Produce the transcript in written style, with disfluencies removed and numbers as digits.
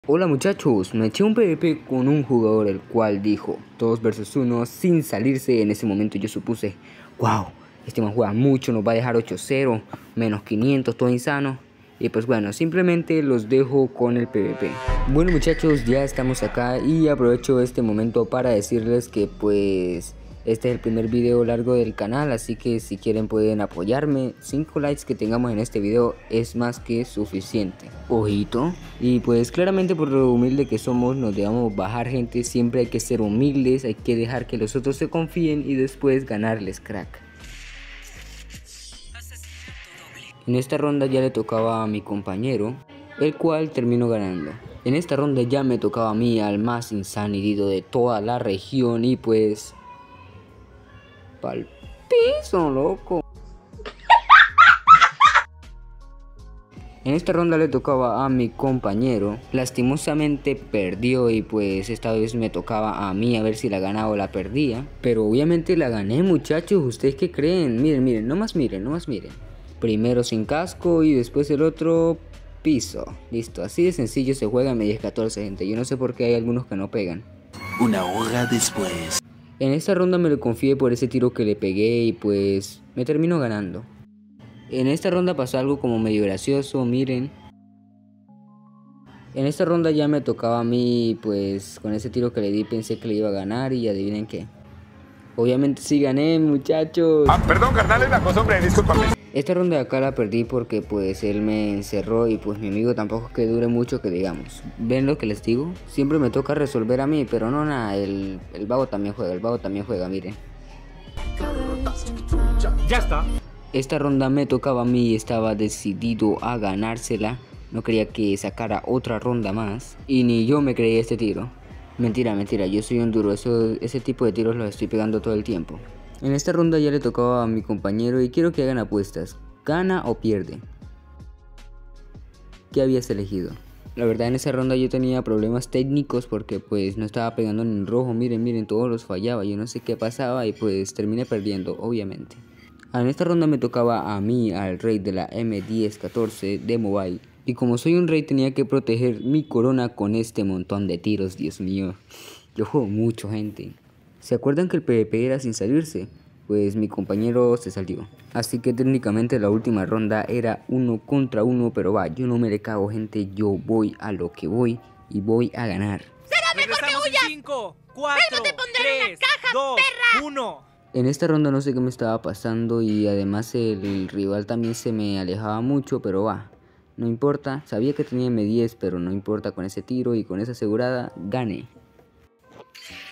Hola muchachos, me eché un PvP con un jugador el cual dijo 2 versus 1 sin salirse. En ese momento yo supuse, wow, este man juega mucho, nos va a dejar 8-0, menos 500, todo insano. Y pues bueno, simplemente los dejo con el PvP. Bueno muchachos, ya estamos acá y aprovecho este momento para decirles que pues este es el primer video largo del canal, así que si quieren pueden apoyarme. 5 likes que tengamos en este video es más que suficiente. Ojito. Y pues claramente por lo humilde que somos nos debemos bajar, gente. Siempre hay que ser humildes, hay que dejar que los otros se confíen y después ganarles, crack. En esta ronda ya le tocaba a mi compañero, el cual terminó ganando. En esta ronda ya me tocaba a mí, al más insanido de toda la región, y pues pa'l piso, loco. En esta ronda le tocaba a mi compañero, lastimosamente perdió y pues esta vez me tocaba a mí a ver si la ganaba o la perdía. Pero obviamente la gané muchachos, ¿ustedes qué creen? Miren, nomás miren. Primero sin casco y después el otro piso. Listo, así de sencillo se juega en Medias 14, gente. Yo no sé por qué hay algunos que no pegan. Una hora después. En esta ronda me lo confié por ese tiro que le pegué y pues me terminó ganando. En esta ronda pasó algo como medio gracioso, miren. En esta ronda ya me tocaba a mí, pues con ese tiro que le di pensé que le iba a ganar y adivinen qué. Obviamente sí gané, muchachos. Perdón, carnal, es la cosa, hombre, discúlpame. Esta ronda de acá la perdí porque pues él me encerró y pues mi amigo tampoco es que dure mucho que digamos. ¿Ven lo que les digo? Siempre me toca resolver a mí, pero no nada, el vago también juega, miren. Ya está. Esta ronda me tocaba a mí y estaba decidido a ganársela. No quería que sacara otra ronda más y ni yo me creía este tiro. Mentira, yo soy un duro, ese tipo de tiros los estoy pegando todo el tiempo. En esta ronda ya le tocaba a mi compañero y quiero que hagan apuestas. ¿Gana o pierde? ¿Qué habías elegido? La verdad en esa ronda yo tenía problemas técnicos porque pues no estaba pegando en rojo. Miren, todos los fallaba. Yo no sé qué pasaba y pues terminé perdiendo, obviamente. En esta ronda me tocaba a mí, al rey de la M1014 de mobile. Y como soy un rey tenía que proteger mi corona con este montón de tiros, Dios mío. Yo juego mucho, gente. ¿Se acuerdan que el PvP era sin salirse? Pues mi compañero se salió. Así que técnicamente la última ronda era 1 contra 1, pero va, yo no me le cago, gente. Yo voy a lo que voy y voy a ganar. ¡Será mejor que huyas! 5, 4, 3, 2, 1... En esta ronda no sé qué me estaba pasando y además el rival también se me alejaba mucho, pero va, no importa, sabía que tenía M10, pero no importa, con ese tiro y con esa asegurada gané.